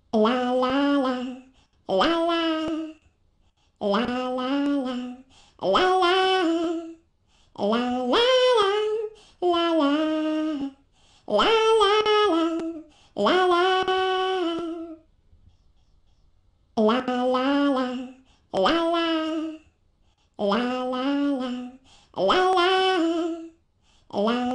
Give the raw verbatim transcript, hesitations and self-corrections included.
La la la, la la, la la la, la la, la la la, la la, la la la, la la. La la la, la la, la la la, la la, la